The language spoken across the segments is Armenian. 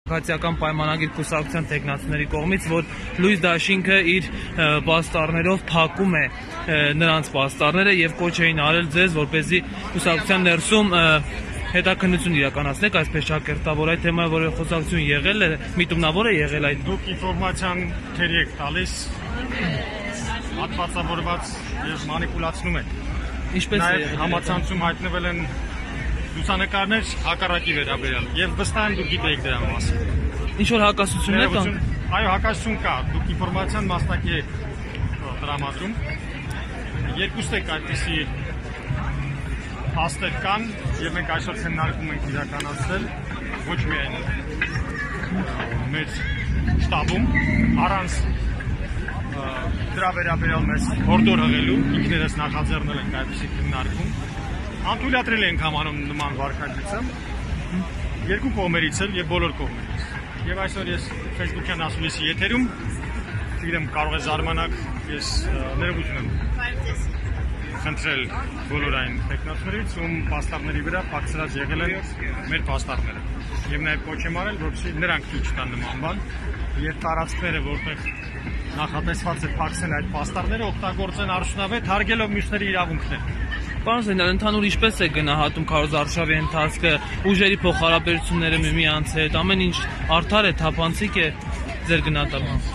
Քաղաքացիական պայմանագիր կուսակցության տեխնացիների կողմից, որ լույս դաշինքը իր պաստառներով փակում է նրանց պաստառները եւ կոչ էին արել ձեզ, որպեսզի կուսակցության ներսում հետաքննություն իրականացնեք, այսպես ճակերտավոր այդ թեմայով որևէ խոսակցություն եղել է, միտումնավոր է եղել այդ։ Դուք ինֆորմացիան թերի եք տալիս, հատվածավորված եւ մանիպուլացնում եք։ Ինչպես է համացանցում հայտնվել են լուսանկարներ հակառակի վերաբերյալ եւ վստահ եմ դուք գիտեք դրա մասին։ Ինչ որ հակասություններ կան։ Այո, հակասություն կա։ Դուք ինֆորմացիան մասնակի եք տրամադրում։ Երկուստ եք այդպիսի փաստեր կան եւ մենք այսօր քննարկում ենք իրականացնել ոչ միայն մեր շտաբում, առանց դրա վերաբերյալ մեզ հորդոր հղելու, ինքներս նախաձեռնել ենք այդպիսի քննարկում։ Անթույլատրել ենք համանում նման վարքագիծը երկու կողմերից էլ եւ բոլոր կողմերից։ Եվ այսօր ես Facebook-յան ասուլիսի եթերում, գիտեմ կարող է զարմանալ, ես ներողություն եմ խնդրել բոլոր այն տեխնացիներից, ում պաստառների վրա փակցրած եղել են մեր պաստառները։ Եվ նաեւ կոչ եմ արել, որպեսզի նրանք ցույց տան նման բան, եւ տարածքները, որտեղ նախատեսված է փակցել այդ պաստառները, օգտագործեն արդյունավետ հարգելով մյուսների իրավունքները։ Պարոն Զեյնալ, ընդհանուր ինչպես է գնահատում քարոզարշավի ընթացքը, ուժերի փոխհարաբերությունները միմյանց հետ, ամեն ինչ արդար է, թափանցիկ է ձեր գնահատականում։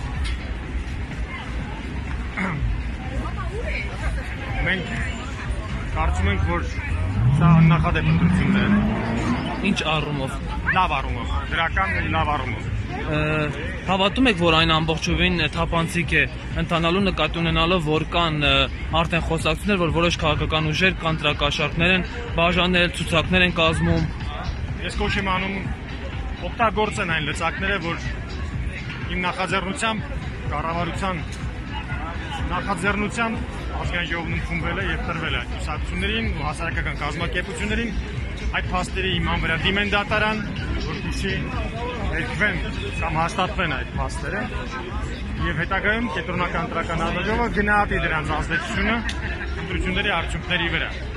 Մենք կարծում ենք, որ սա աննախադեպ ընտրություններ են։ Ինչ առումով։ Լավ առումով, դրական լավ առումով։ Հավատում եք, որ այն ամբողջովին թափանցիկ է, ընթանալու նկատի ունենալով, որ կան արդեն խոսակցություններ, որ որոշ քաղաքական ուժեր կանտրակաշարքներ են բաժանել, ցուցակներ են կազմում։ Ես կոչ եմ անում օգտագործեն այն լծակները, որ իմ նախաձեռնությամբ կառավարության նախաձեռնությամբ ազգային ժողովում ընդունվել է եւ տրվել է այդ կուսակցություններին ու հասարակական կազմակերպություններին այդ փաստերի իման վրա դիմեն դատարան, որպեսզի երկվեն կամ հաստատվեն այդ փաստերը եւ հետագայում կենտրոնական տրական հանրաժողովը գնահատի դրանց ազդեցությունը ընտրությունների արդյունքների վրա։